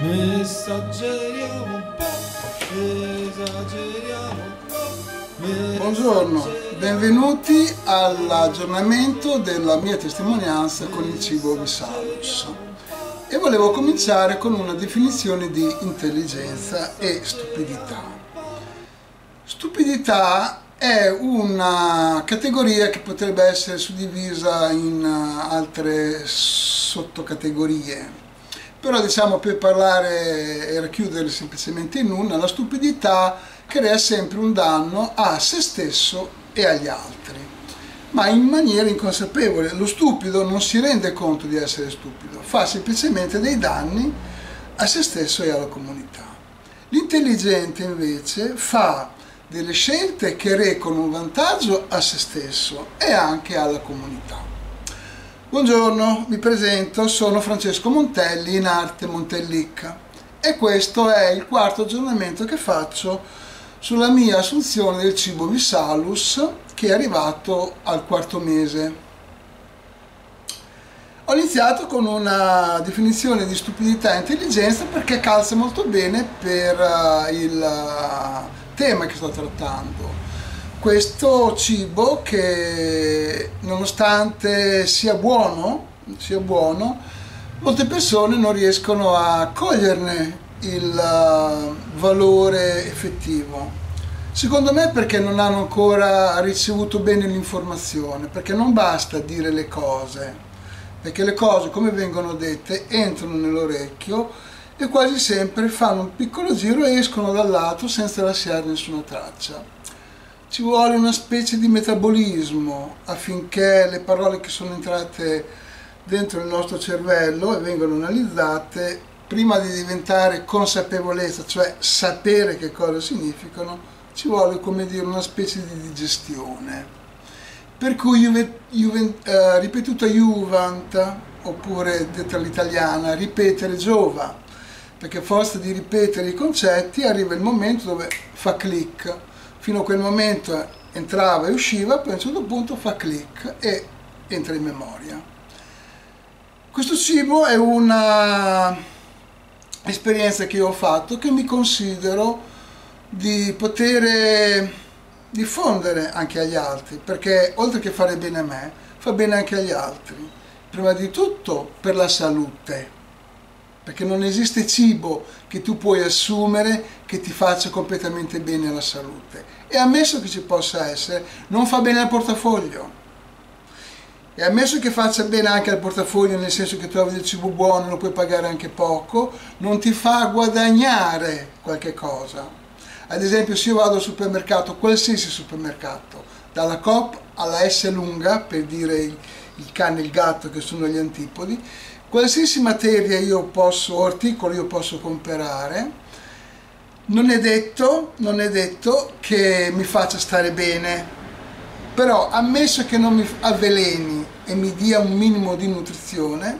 Esageriamo un po', esageriamo un po'. Buongiorno, benvenuti all'aggiornamento della mia testimonianza con il cibo Visalus. E volevo cominciare con una definizione di intelligenza e stupidità. Stupidità è una categoria che potrebbe essere suddivisa in altre sottocategorie. Però diciamo, per parlare e racchiudere semplicemente in una, la stupidità crea sempre un danno a se stesso e agli altri, ma in maniera inconsapevole. Lo stupido non si rende conto di essere stupido, fa semplicemente dei danni a se stesso e alla comunità. L'intelligente invece fa delle scelte che recano un vantaggio a se stesso e anche alla comunità. Buongiorno, mi presento, sono Francesco Montelli, in arte Montellicca, e questo è il quarto aggiornamento che faccio sulla mia assunzione del cibo Visalus, che è arrivato al quarto mese. Ho iniziato con una definizione di stupidità e intelligenza perché calza molto bene per il tema che sto trattando. Questo cibo che, nonostante sia buono, molte persone non riescono a coglierne il valore effettivo. Secondo me perché non hanno ancora ricevuto bene l'informazione, perché non basta dire le cose, perché le cose, come vengono dette, entrano nell'orecchio e quasi sempre fanno un piccolo giro e escono dall'altro senza lasciare nessuna traccia. Ci vuole una specie di metabolismo affinché le parole che sono entrate dentro il nostro cervello e vengono analizzate, prima di diventare consapevolezza, cioè sapere che cosa significano, ci vuole, come dire, una specie di digestione. Per cui ripetuta juvent, oppure detta all'italiana, ripetere giova, perché a forza di ripetere i concetti arriva il momento dove fa click. Fino a quel momento entrava e usciva, poi a un certo punto fa click e entra in memoria. Questo cibo è una esperienza che io ho fatto, che mi considero di poter diffondere anche agli altri, perché oltre che fare bene a me, fa bene anche agli altri. Prima di tutto per la salute, perché non esiste cibo che tu puoi assumere che ti faccia completamente bene alla salute. E ammesso che ci possa essere, non fa bene al portafoglio. E ammesso che faccia bene anche al portafoglio, nel senso che trovi del cibo buono, lo puoi pagare anche poco, non ti fa guadagnare qualche cosa. Ad esempio, se io vado al supermercato, qualsiasi supermercato, dalla Coop alla S lunga, per dire il cane e il gatto che sono gli antipodi, qualsiasi materia o articolo io posso comprare, non è detto che mi faccia stare bene, però ammesso che non mi avveleni e mi dia un minimo di nutrizione,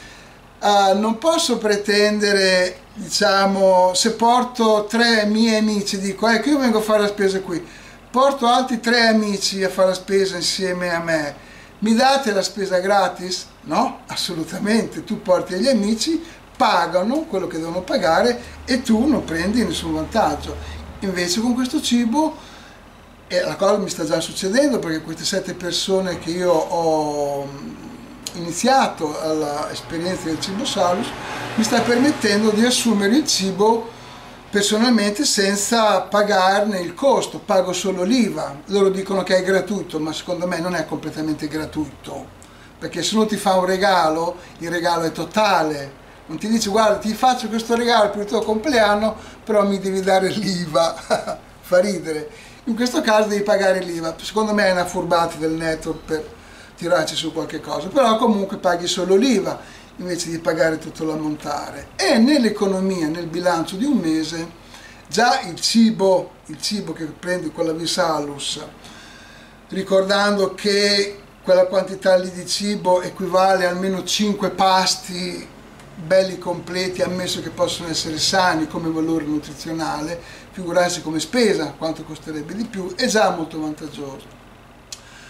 non posso pretendere, diciamo, se porto 3 miei amici, dico ecco io vengo a fare la spesa qui, porto altri 3 amici a fare la spesa insieme a me, mi date la spesa gratis? No, assolutamente, tu porti gli amici, pagano quello che devono pagare e tu non prendi nessun vantaggio. Invece con questo cibo, e la cosa mi sta già succedendo, perché queste 7 persone che io ho iniziato all'esperienza del cibo Salus mi sta permettendo di assumere il cibo personalmente senza pagarne il costo, pago solo l'IVA. Loro dicono che è gratuito, ma secondo me non è completamente gratuito, perché se uno ti fa un regalo, il regalo è totale, non ti dice guarda ti faccio questo regalo per il tuo compleanno, però mi devi dare l'IVA, fa ridere. In questo caso devi pagare l'IVA, secondo me è una furbata del network per tirarci su qualche cosa, però comunque paghi solo l'IVA invece di pagare tutto l'ammontare. E nell'economia, nel bilancio di un mese, già il cibo che prendi con la Visalus, ricordando che quella quantità lì di cibo equivale a almeno 5 pasti belli completi, ammesso che possono essere sani come valore nutrizionale, figurarsi come spesa quanto costerebbe di più, è già molto vantaggioso.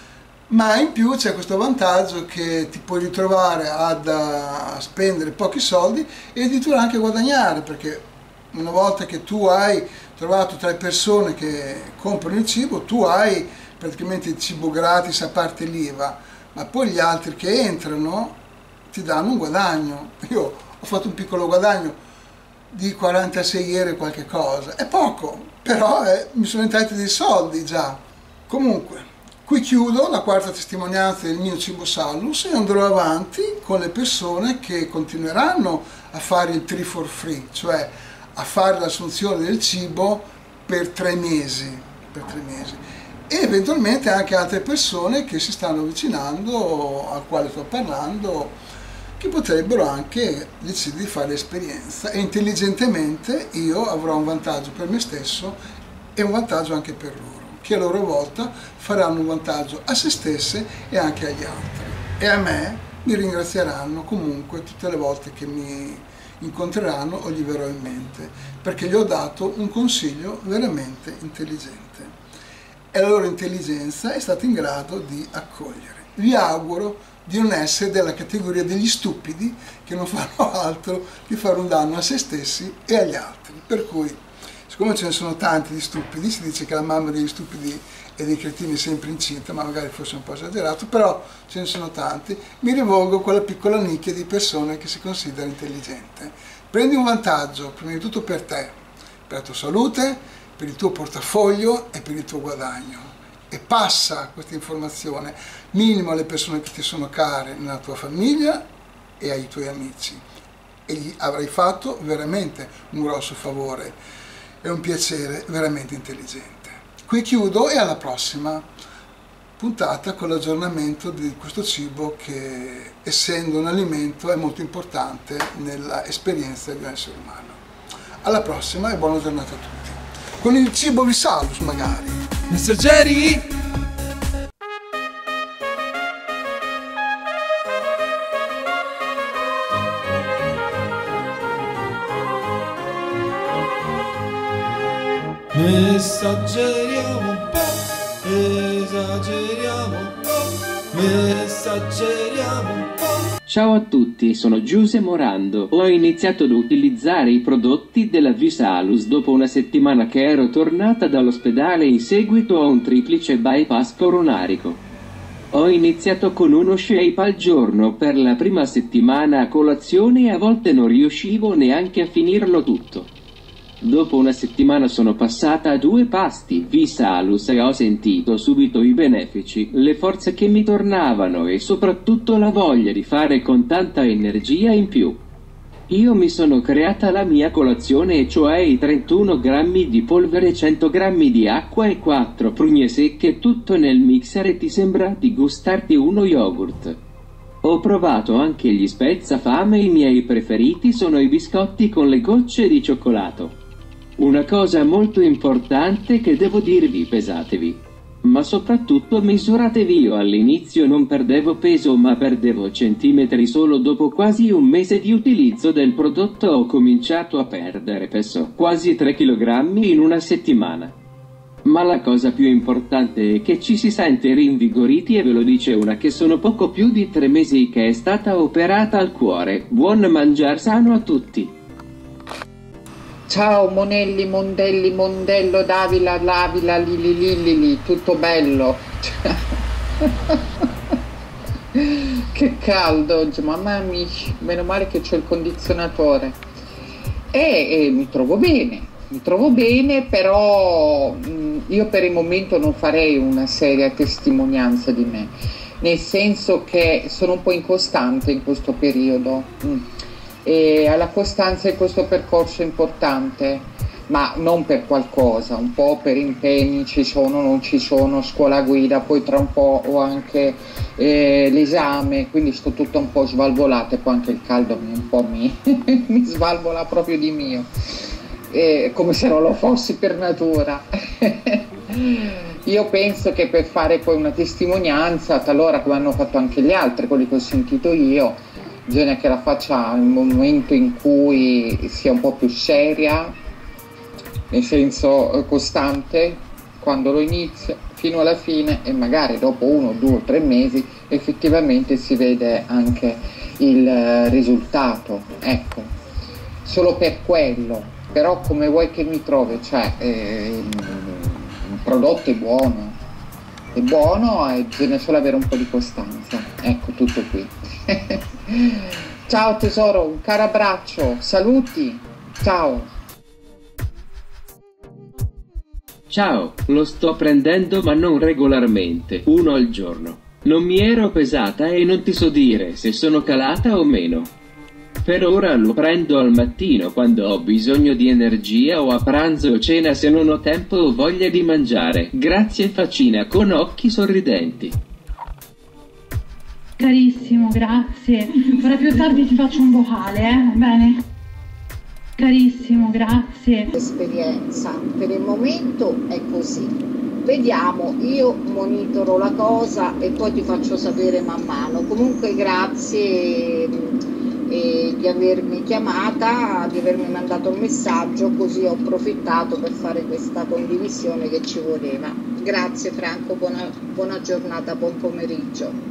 ma in più c'è questo vantaggio che ti puoi ritrovare a spendere pochi soldi e addirittura anche guadagnare, perché una volta che tu hai trovato tra le persone che comprano il cibo, tu hai praticamente il cibo gratis a parte l'IVA, ma poi gli altri che entrano ti danno un guadagno. Io ho fatto un piccolo guadagno di 46 euro e qualche cosa, è poco, però mi sono entrati dei soldi già. Comunque, qui chiudo la quarta testimonianza del mio Cibo Salus e andrò avanti con le persone che continueranno a fare il 3 for free, cioè a fare l'assunzione del cibo per 3 mesi, e eventualmente anche altre persone che si stanno avvicinando, al quale sto parlando, che potrebbero anche decidere di fare l'esperienza, e intelligentemente io avrò un vantaggio per me stesso e un vantaggio anche per loro, che a loro volta faranno un vantaggio a se stesse e anche agli altri. E a me mi ringrazieranno comunque tutte le volte che mi incontreranno o gli verrò in mente, perché gli ho dato un consiglio veramente intelligente e la loro intelligenza è stata in grado di accogliere. Vi auguro di non essere della categoria degli stupidi che non fanno altro che fare un danno a se stessi e agli altri. Per cui, siccome ce ne sono tanti di stupidi, si dice che la mamma degli stupidi e dei cretini è sempre incinta, ma magari forse un po' esagerato, però ce ne sono tanti, mi rivolgo a quella piccola nicchia di persone che si considera intelligente. Prendi un vantaggio, prima di tutto per te, per la tua salute, per il tuo portafoglio e per il tuo guadagno, e passa questa informazione minimo alle persone che ti sono care nella tua famiglia e ai tuoi amici, e gli avrai fatto veramente un grosso favore e un piacere veramente intelligente. Qui chiudo e alla prossima puntata con l'aggiornamento di questo cibo che, essendo un alimento, è molto importante nell'esperienza di un essere umano. Alla prossima e buona giornata a tutti. Con il cibo vi salus magari. Mr. Jerry! Esageriamo un po', esageriamo un po', esageriamo un po'. Ciao a tutti, sono Giuse Morando. Ho iniziato ad utilizzare i prodotti della V-Salus dopo una settimana che ero tornata dall'ospedale in seguito a un triplice bypass coronarico. Ho iniziato con uno shake al giorno per la prima settimana a colazione e a volte non riuscivo neanche a finirlo tutto. Dopo una settimana sono passata a 2 pasti V-Salus e ho sentito subito i benefici, le forze che mi tornavano e soprattutto la voglia di fare con tanta energia in più. Io mi sono creata la mia colazione, e cioè i 31 grammi di polvere, 100 grammi di acqua e 4 prugne secche, tutto nel mixer, e ti sembra di gustarti uno yogurt. Ho provato anche gli spezzafame, i miei preferiti sono i biscotti con le gocce di cioccolato. Una cosa molto importante che devo dirvi: pesatevi. Ma soprattutto misuratevi. Io all'inizio non perdevo peso ma perdevo centimetri. Solo dopo quasi un mese di utilizzo del prodotto ho cominciato a perdere peso, quasi 3 kg in una settimana. Ma la cosa più importante è che ci si sente rinvigoriti, e ve lo dice una che sono poco più di 3 mesi che è stata operata al cuore. Buon mangiar sano a tutti! Ciao Monelli, Mondelli, Mondello, Davila, Lavila, Lili, tutto bello. Che caldo oggi, mamma mia, meno male che c'ho il condizionatore. E mi trovo bene, però io per il momento non farei una seria testimonianza di me, nel senso che sono un po' incostante in questo periodo. E alla costanza in questo percorso è importante, ma non per qualcosa, un po' per impegni, ci sono, non ci sono, scuola guida, poi tra un po' ho anche l'esame, quindi sto tutto un po' svalvolata, e poi anche il caldo mi svalvola proprio di mio, come se non lo fossi per natura. Io penso che per fare poi una testimonianza, talora come hanno fatto anche gli altri, quelli che ho sentito io, bisogna che la faccia nel momento in cui sia un po' più seria, nel senso costante, quando lo inizia, fino alla fine e magari dopo 1, 2 o 3 mesi effettivamente si vede anche il risultato, ecco, solo per quello. Però come vuoi che mi trovi? Cioè, il prodotto è buono e bisogna solo avere un po' di costanza, ecco, tutto qui. Ciao tesoro, un caro abbraccio, saluti, ciao. Ciao, lo sto prendendo ma non regolarmente, 1 al giorno. Non mi ero pesata e non ti so dire se sono calata o meno. Per ora lo prendo al mattino quando ho bisogno di energia o a pranzo o cena se non ho tempo o voglia di mangiare. Grazie Facina con occhi sorridenti. Carissimo, grazie. Ora più tardi ti faccio un vocale, va bene? Carissimo, grazie. Esperienza per il momento è così. Vediamo, io monitoro la cosa e poi ti faccio sapere man mano. Comunque grazie di avermi chiamata, di avermi mandato un messaggio, così ho approfittato per fare questa condivisione che ci voleva. Grazie Franco, buona giornata, buon pomeriggio.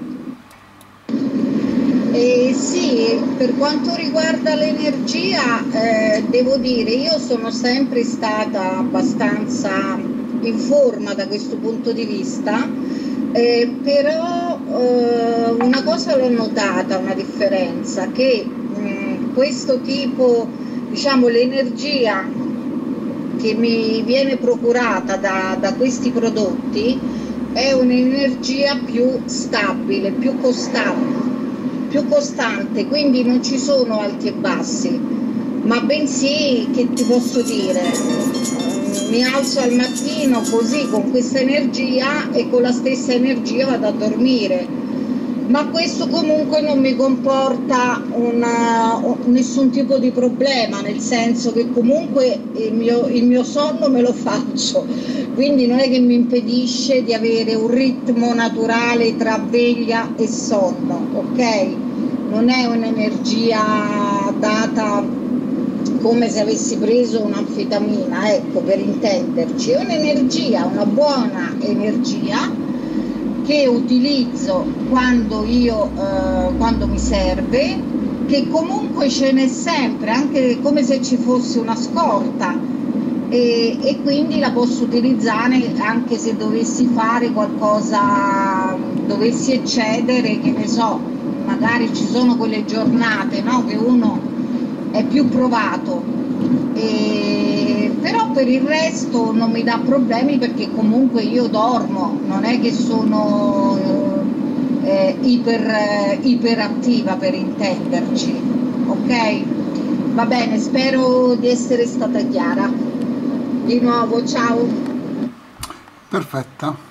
Sì, per quanto riguarda l'energia, devo dire, io sono sempre stata abbastanza in forma da questo punto di vista, però una cosa l'ho notata, una differenza, che questo tipo, diciamo, l'energia che mi viene procurata da questi prodotti è un'energia più stabile, più costante, quindi non ci sono alti e bassi, ma bensì, che ti posso dire, mi alzo al mattino così con questa energia e con la stessa energia vado a dormire, ma questo comunque non mi comporta nessun tipo di problema, nel senso che comunque il mio sonno me lo faccio, quindi non è che mi impedisce di avere un ritmo naturale tra veglia e sonno, ok? Non è un'energia data come se avessi preso un'anfetamina, ecco, per intenderci, è un'energia, una buona energia che utilizzo quando mi serve, che comunque ce n'è sempre, anche come se ci fosse una scorta, e quindi la posso utilizzare anche se dovessi fare qualcosa, dovessi eccedere, che ne so, magari ci sono quelle giornate, no, che uno è più provato, però per il resto non mi dà problemi, perché comunque io dormo, non è che sono iperattiva, per intenderci, ok? Va bene, spero di essere stata chiara. Di nuovo, ciao. Perfetta.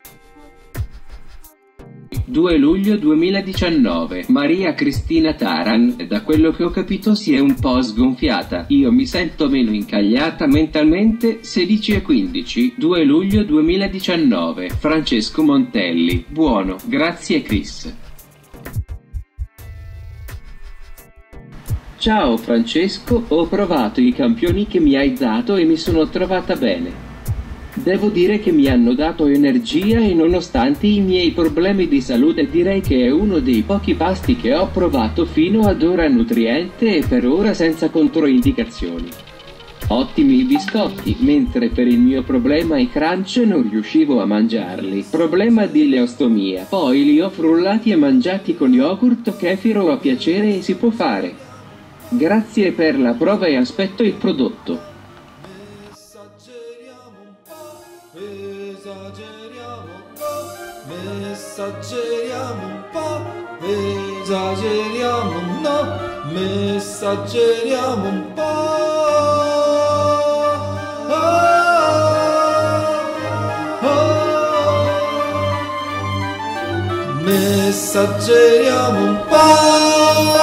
2 luglio 2019, Maria Cristina Taran, da quello che ho capito si è un po' sgonfiata, io mi sento meno incagliata mentalmente. 16 e 15, 2 luglio 2019, Francesco Montelli, buono, grazie Chris. Ciao Francesco, ho provato i campioni che mi hai dato e mi sono trovata bene. Devo dire che mi hanno dato energia e nonostante i miei problemi di salute direi che è uno dei pochi pasti che ho provato fino ad ora nutriente e per ora senza controindicazioni. Ottimi i biscotti, mentre per il mio problema i crunch non riuscivo a mangiarli. Problema di ileostomia, poi li ho frullati e mangiati con yogurt o kefiro a piacere e si può fare. Grazie per la prova e aspetto il prodotto. Messaggeriamo un po', esageriamo no, messaggeriamo un po'. Messaggeriamo un po'.